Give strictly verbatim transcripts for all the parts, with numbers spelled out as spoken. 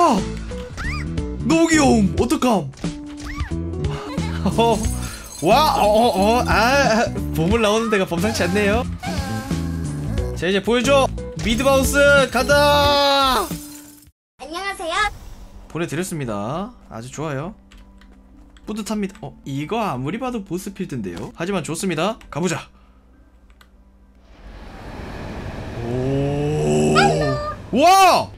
와! 너무 귀여움! 어떡함! 어, 와! 어, 어, 어, 아, 보물 나오는 데가 범상치 않네요. 자, 이제 보여줘! 미드바우스 가다! 안녕하세요. 보내드렸습니다. 아주 좋아요. 뿌듯합니다. 어, 이거 아무리 봐도 보스필드인데요. 하지만 좋습니다. 가보자. 오, 와!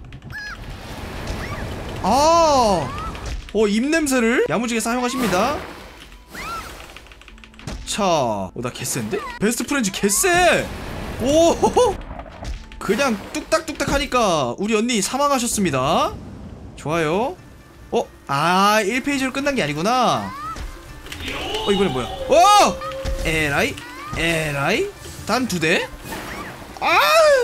아, 어, 입냄새를 야무지게 사용하십니다. 자, 어, 나 개쎄인데? 베스트 프렌즈 개쎄! 오, 그냥 뚝딱뚝딱 하니까 우리 언니 사망하셨습니다. 좋아요. 어? 아, 일 페이지로 끝난 게 아니구나. 어, 이번엔 뭐야? 어! 에라이? 에라이? 단 두 대? 아!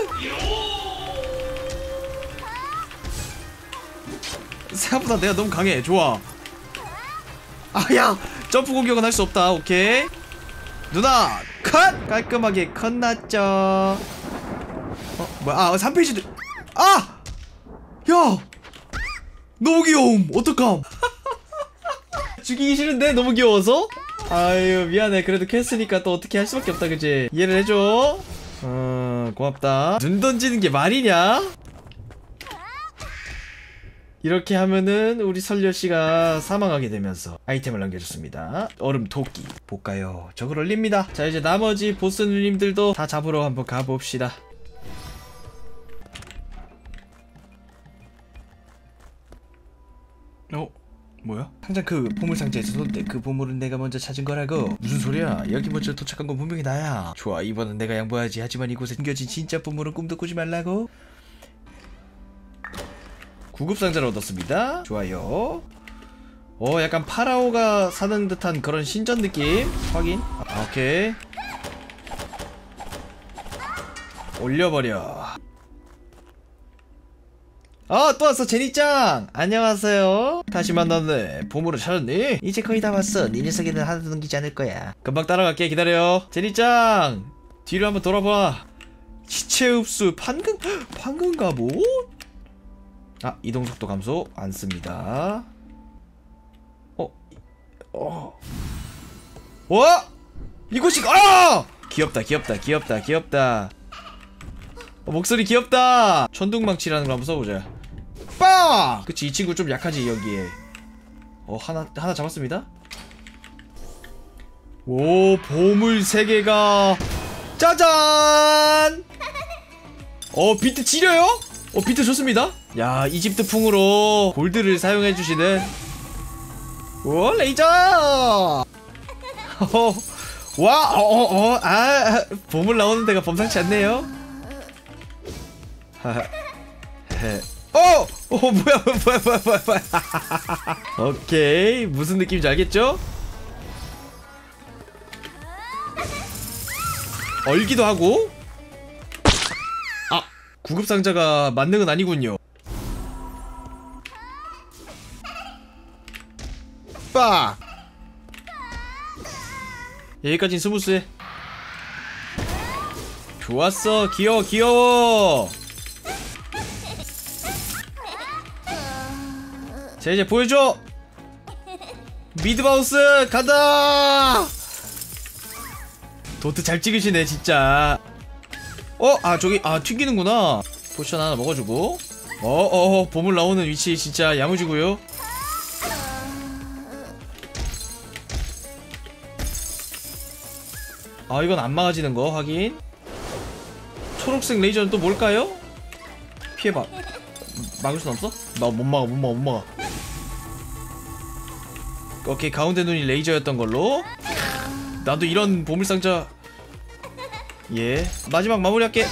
생각보다 내가 너무 강해. 좋아. 아, 야! 점프 공격은 할 수 없다. 오케이. 누나! 컷! 깔끔하게 컷 났죠. 어? 뭐야? 아, 삼 페이지도. 아! 야! 너무 귀여움. 어떡함. 죽이기 싫은데 너무 귀여워서? 아유, 미안해. 그래도 퀘스트니까 또 어떻게 할 수밖에 없다, 그치? 이해를 해줘. 어, 고맙다. 눈 던지는 게 말이냐? 이렇게 하면은 우리 설녀씨가 사망하게 되면서 아이템을 남겨줬습니다. 얼음 도끼 볼까요? 저걸 올립니다. 자, 이제 나머지 보스 누님들도 다 잡으러 한번 가봅시다. 어? 뭐야? 당장 그 보물상자에서 손대. 그 보물은 내가 먼저 찾은 거라고. 무슨 소리야? 여기 먼저 도착한 건 분명히 나야. 좋아, 이번엔 내가 양보하지. 하지만 이곳에 숨겨진 진짜 보물은 꿈도 꾸지 말라고. 구급 상자를 얻었습니다. 좋아요. 어, 약간 파라오가 사는 듯한 그런 신전 느낌. 확인. 아, 오케이. 올려버려. 아, 또 왔어. 제니짱 안녕하세요. 다시 만났네. 보물을 찾았니? 이제 거의 다 왔어. 네 녀석에는 하나도 넘기지 않을 거야. 금방 따라갈게. 기다려. 제니짱 뒤로 한번 돌아봐. 시체 흡수. 판금 판금 갑옷? 아, 이동속도 감소 안씁니다. 어? 어? 와! 이곳이 아! 귀엽다 귀엽다 귀엽다 귀엽다. 어, 목소리 귀엽다. 천둥망치라는 걸 한번 써보자. 빠! 그치, 이 친구 좀 약하지 여기에. 어, 하나 하나 잡았습니다. 오, 보물 세 개가 짜잔! 어, 비트 지려요? 어, 비트 좋습니다. 야, 이집트풍으로 골드를 사용해주시는. 오, 레이저! 어, 와, 어, 어, 어, 아, 보물 나오는 데가 범상치 않네요. 어! 어, 뭐야, 뭐야, 뭐야, 뭐야, 뭐야. 오케이, 무슨 느낌인지 알겠죠? 얼기도 하고. 아, 구급상자가 만능은 아니군요. 빠! 여기까진 스무스해. 좋았어. 귀여워 귀여워. 자, 이제 보여줘. 미드바우스 가다. 도트 잘 찍으시네 진짜. 어? 아, 저기 아 튕기는구나. 포션 하나 먹어주고. 어어 어, 보물 나오는 위치 진짜 야무지고요. 아, 이건 안 막아지는 거 확인. 초록색 레이저는 또 뭘까요? 피해봐. 막을 순 없어? 나 못 막아 못 막아 못 막아. 오케이, 가운데 눈이 레이저였던 걸로. 나도 이런 보물상자. 예, 마지막 마무리할게.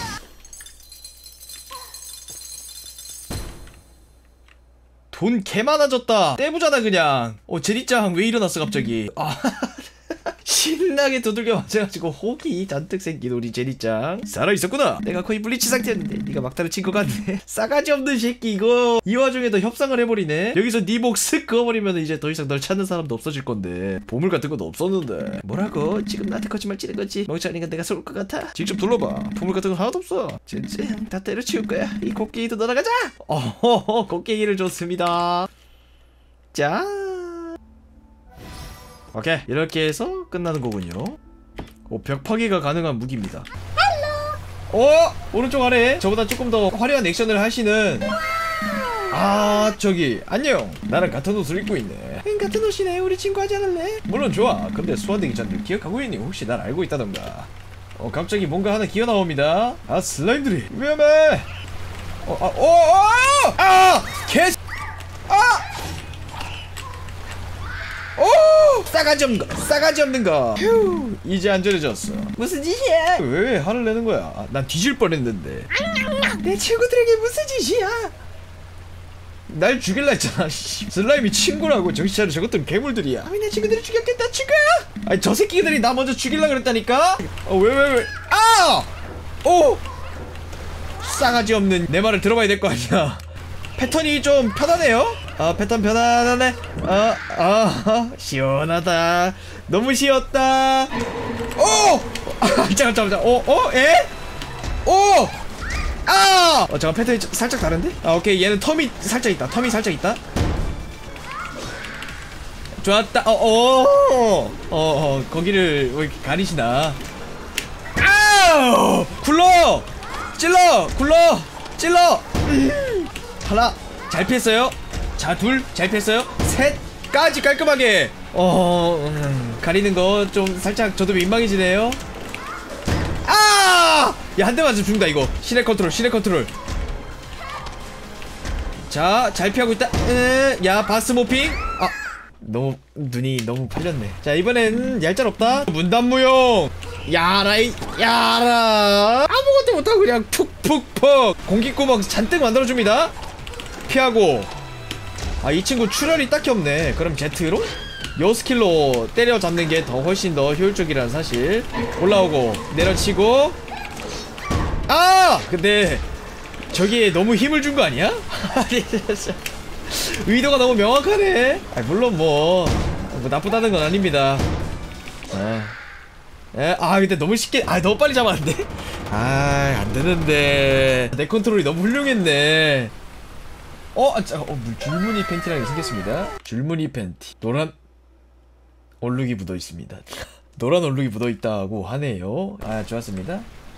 돈 개 많아졌다. 떼부자다 그냥. 어, 제리짱 왜 일어났어 갑자기. 아 신나게 두들겨 맞아가지고 혹이 잔뜩 생긴 우리 제니짱 살아있었구나. 내가 거의 블리치 상태였는데 네가 막타를 친 것 같네. 싸가지 없는 새끼 이거. 이 와중에도 협상을 해버리네. 여기서 네 목 쓱 그어버리면 이제 더 이상 널 찾는 사람도 없어질 건데 보물 같은 것도 없었는데. 뭐라고? 지금 나한테 거짓말 치는 거지? 멍청이가 내가 쏠 것 같아? 직접 둘러봐. 보물 같은 거 하나도 없어. 젠젠 다 때려치울 거야. 이 곡괭이도 날아가자. 어허허 곡괭이를 줬습니다. 자 오케이 이렇게 해서 끝나는 거군요. 오, 벽파기가 가능한 무기입니다. 어? 오른쪽 아래 저보다 조금 더 화려한 액션을 하시는 아 저기 안녕. 나랑 같은 옷을 입고 있네. 응 같은 옷이네. 우리 친구 하지 않을래? 물론 좋아. 근데 수완되기 전에 기억하고 있니? 혹시 날 알고 있다던가. 어 갑자기 뭔가 하나 기어나옵니다. 아 슬라임들이 위험해. 어, 아, 어, 어, 아, 개, 아, 오, 싸가지 없는 거, 싸가지 없는 거. 휴, 이제 안전해졌어. 무슨 짓이야? 왜 화를 내는 거야? 아, 난 뒤질 뻔했는데. 내 친구들에게 무슨 짓이야? 날 죽일라 했잖아. 슬라임이 친구라고. 정신 차려. 저것들은 괴물들이야. 아니 내 친구들이 죽였겠다 친구야. 아니 저 새끼들이 나 먼저 죽일라 그랬다니까. 어, 왜, 왜, 왜? 아, 오. 싸가지 없는 내 말을 들어봐야 될 거 아니야. 패턴이 좀 편하네요. 아 패턴 편안하네. 아, 아 시원하다. 너무 쉬웠다. 오! 아, 잠깐 잠깐 잠깐. 어? 어? 에? 오! 아! 어 잠깐 패턴이 살짝 다른데? 아 오케이 얘는 텀이 살짝 있다. 텀이 살짝 있다. 좋았다. 어, 어, 어, 어, 거기를 왜 이렇게 가리시나? 아우! 굴러! 찔러! 굴러! 찔러! 음. 하나 잘 피했어요. 자 둘 잘 피했어요. 셋까지 깔끔하게. 어... 음, 가리는 거 좀 살짝 저도 민망해지네요. 아! 야 한 대 맞으면 죽는다 이거. 시내 컨트롤 시내 컨트롤. 자 잘 피하고 있다. 으, 야 바스 모핑. 아 너무 눈이 너무 팔렸네. 자 이번엔 얄짤없다. 문단무용 야라이 야라. 아무것도 못하고 그냥 푹푹푹 공기구멍 잔뜩 만들어줍니다. 피하고. 아 이 친구 출혈이 딱히 없네. 그럼 Z로 요 스킬로 때려잡는 게 더 훨씬 더 효율적이라는 사실. 올라오고 내려치고. 아 근데 저기에 너무 힘을 준 거 아니야? 의도가 너무 명확하네. 아 물론 뭐, 뭐 나쁘다는 건 아닙니다. 아. 에? 아 근데 너무 쉽게 아 너무 빨리 잡았는데? 아 안되는데. 내 컨트롤이 너무 훌륭했네. 어? 아, 자, 어 줄무늬 팬티라는 게 생겼습니다. 줄무늬 팬티 노란 얼룩이 묻어있습니다. 노란 얼룩이 묻어있다고 하네요. 아 좋았습니다.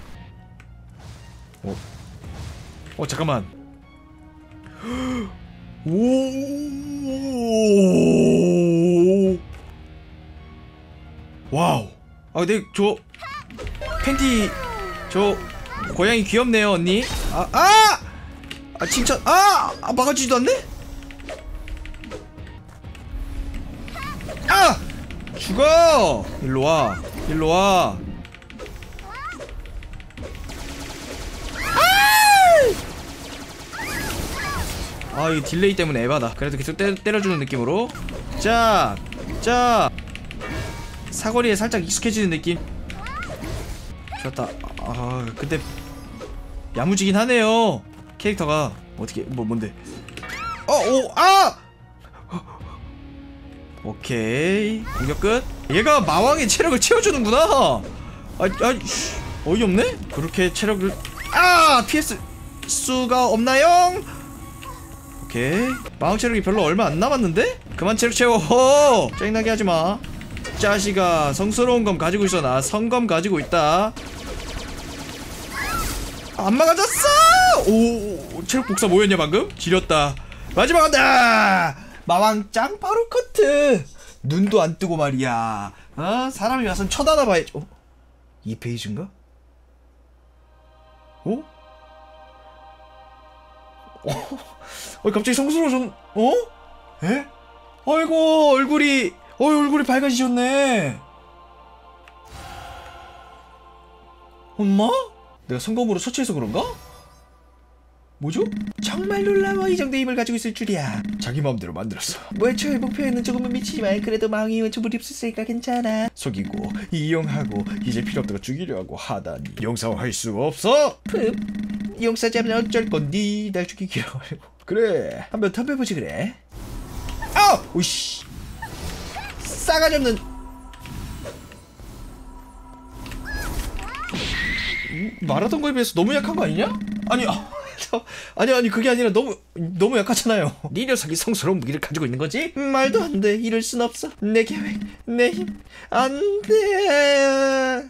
어, 어 잠깐만. 오 와우. 아 근데 저 팬티 저 고양이 귀엽네요 언니. 아 아! 아 칭찬. 아! 아 막아주지도 않네? 아! 죽어! 일로와 일로와. 아 이 딜레이 때문에 에바다. 그래도 계속 때, 때려주는 느낌으로. 자, 자 사거리에 살짝 익숙해지는 느낌. 좋았다. 아 근데 야무지긴 하네요 캐릭터가. 어떻게 뭐 뭔데? 어, 오, 아! 오케이 공격 끝. 얘가 마왕의 체력을 채워주는구나. 아, 아, 어이없네? 그렇게 체력을 아 피했을 수가 없나요? 오케이 마왕 체력이 별로 얼마 안 남았는데? 그만 체력 채워. 허! 짜증나게 하지마 자식아. 성스러운 검 가지고 있어. 나 성검 가지고 있다. 안 막아졌어. 오 체력 복사 뭐였냐 방금? 지렸다. 마지막 간다. 마왕짱 바로 커트. 눈도 안 뜨고 말이야. 어? 사람이 와서 쳐다나 봐야지. 어? 이 페이지인가? 어? 어? 어 갑자기 성스러워졌. 어? 에? 아이고 얼굴이 어 얼굴이 밝아지셨네. 엄마? 내가 성검으로 처치해서 그런가? 뭐죠? 정말 놀라워. 이 정도의 힘을 가지고 있을 줄이야. 자기 마음대로 만들었어. 뭐 애초에 목표에는 조금은 미치지만 그래도 마왕의 힘은 충분히 없었으니까 괜찮아. 속이고 이용하고 이제 필요 없다고 죽이려 하고 하다니 용서할 수 없어. 푹 용서하지 않으면 어쩔 건디. 날 죽이기로 하고. 그래 한번 덤벼보지 그래. 아! 오이씨 싸가지 없는. 말하던 거에 비해서 너무 약한 거 아니냐? 아니 아, 아니 아니 그게 아니라 너무 너무 약하잖아요. 네 녀석이 성스러운 무기를 가지고 있는 거지? 말도 안 돼. 이럴 순 없어. 내 계획, 내 힘, 안 돼.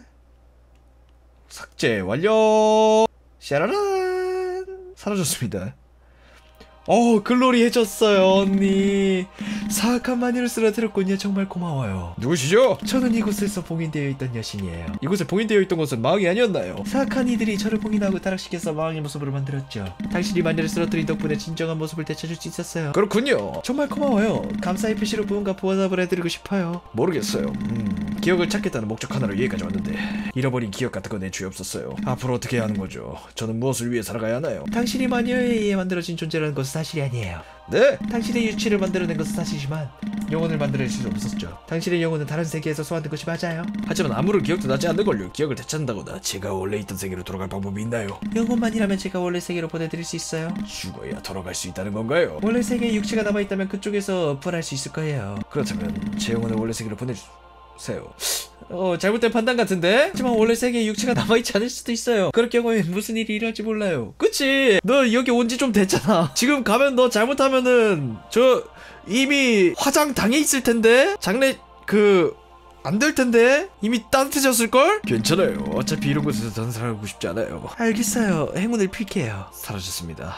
삭제 완료. 샤라란 사라졌습니다. 어 글로리해졌어요 언니. 사악한 마녀를 쓰러뜨렸군요. 정말 고마워요. 누구시죠? 저는 이곳에서 봉인되어 있던 여신이에요. 이곳에 봉인되어 있던 것은 마왕이 아니었나요? 사악한 이들이 저를 봉인하고 타락시켜서 마왕의 모습으로 만들었죠. 당신이 마녀를 쓰러뜨린 덕분에 진정한 모습을 되찾을 수 있었어요. 그렇군요. 정말 고마워요. 감사의 표시로 무언가 보답을 해드리고 싶어요. 모르겠어요. 음, 기억을 찾겠다는 목적 하나로 여기까지 왔는데 잃어버린 기억 같은 건 애초에 없었어요. 앞으로 어떻게 해야 하는 거죠? 저는 무엇을 위해 살아가야 하나요? 당신이 마녀에 의해 만들어진 존재라는 것은 사실이 아니에요. 네? 당신의 유치를 만들어낸 것은 사실이지만 영혼을 만들어낼 수 없었죠. 당신의 영혼은 다른 세계에서 소환된 것이 맞아요. 하지만 아무런 기억도 나지 않는걸요. 기억을 되찾는다거나 제가 원래 있던 세계로 돌아갈 방법이 있나요? 영혼만이라면 제가 원래 세계로 보내드릴 수 있어요. 죽어야 돌아갈 수 있다는 건가요? 원래 세계에 육체가 남아있다면 그쪽에서 부활할 수 있을 거예요. 그렇다면 제 영혼을 원래 세계로 보내주세요. 어 잘못된 판단 같은데? 하지만 원래 세계에 육체가 남아있지 않을 수도 있어요. 그럴 경우에 무슨 일이 일어날지 몰라요. 그치? 너 여기 온 지 좀 됐잖아. 지금 가면 너 잘못하면은 저 이미 화장 당해 있을 텐데? 장례 그... 안 될 텐데? 이미 따뜻해졌을걸? 괜찮아요. 어차피 이런 곳에서 더 살아가고 싶지 않아요. 알겠어요. 행운을 빌게요. 사라졌습니다.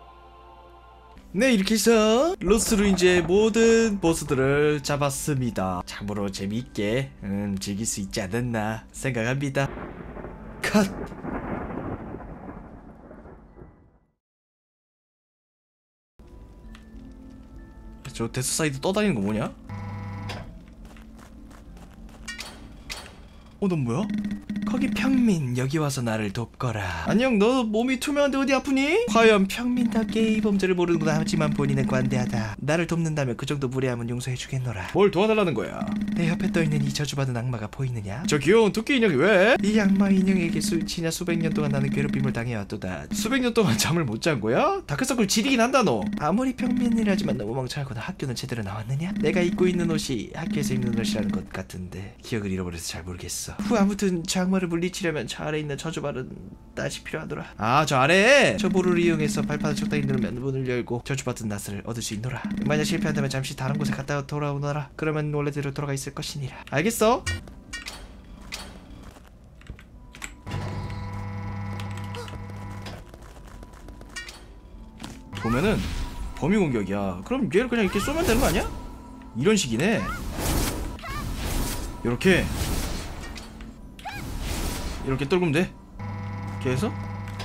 네 이렇게 해서 로스로 이제 모든 보스들을 잡았습니다. 참으로 재미있게 음, 즐길 수 있지 않았나 생각합니다. 컷! 저 데스사이드 떠다니는 거 뭐냐? 어 넌 뭐야? 거기 평민 여기 와서 나를 돕거라. 안녕 너 몸이 투명한데 어디 아프니? 과연 평민답게 이 범죄를 모르는구나. 하지만 본인은 관대하다. 나를 돕는다면 그 정도 무례함은 용서해주겠노라. 뭘 도와달라는 거야? 내 옆에 떠있는 이 저주받은 악마가 보이느냐? 저 귀여운 토끼 인형이 왜? 이 악마 인형에게 수치냐 수백 년 동안 나는 괴롭힘을 당해왔도다. 수백 년 동안 잠을 못 잔 거야? 다크서클 지리긴 한다 너. 아무리 평민이라지만 너무 멍청하구나. 학교는 제대로 나왔느냐? 내가 입고 있는 옷이 학교에서 입는 옷이라는 것 같은데 기억을 잃어버려서 잘 모르겠어. 후 아무튼 저 악마를 물리치려면 저 아래 있는 저주받은 낫이 필요하더라. 아 저 아래에 저 볼을 이용해서 발판을 적당히 누르면 문을 열고 저주받은 낫을 얻을 수 있노라. 만약 실패한다면 잠시 다른 곳에 갔다 돌아오너라. 그러면 원래대로 돌아가 있을 것이니라. 알겠어? 보면은 범위 공격이야. 그럼 얘를 그냥 이렇게 쏘면 되는 거 아니야? 이런 식이네. 요렇게 이렇게 떨구면 돼. 이렇게 해서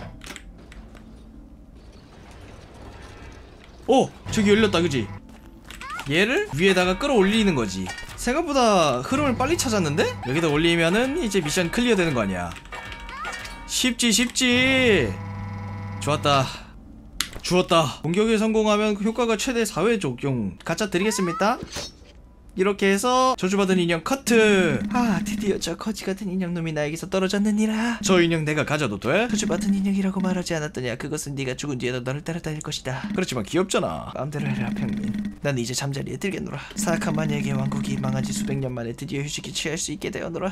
오! 저기 열렸다 그지? 얘를 위에다가 끌어올리는 거지. 생각보다 흐름을 빨리 찾았는데? 여기다 올리면은 이제 미션 클리어 되는 거 아니야. 쉽지 쉽지. 좋았다. 주었다. 공격에 성공하면 효과가 최대 사 회 적용. 가짜 드리겠습니다. 이렇게 해서 저주받은 인형 커트. 아 드디어 저 거지같은 인형놈이 나에게서 떨어졌느니라. 저 인형 내가 가져도 돼? 저주받은 인형이라고 말하지 않았더냐. 그것은 네가 죽은 뒤에도 너를 따라다닐 것이다. 그렇지만 귀엽잖아. 마음대로 해라 평민. 난 이제 잠자리에 들겠노라. 사악한 마녀에게 왕국이 망한 지 수백 년 만에 드디어 휴식에 취할 수 있게 되었노라.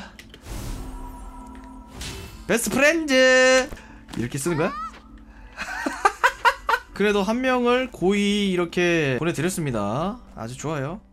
베스트 프렌즈 이렇게 쓰는 거야? 그래도 한 명을 고이 이렇게 보내드렸습니다. 아주 좋아요.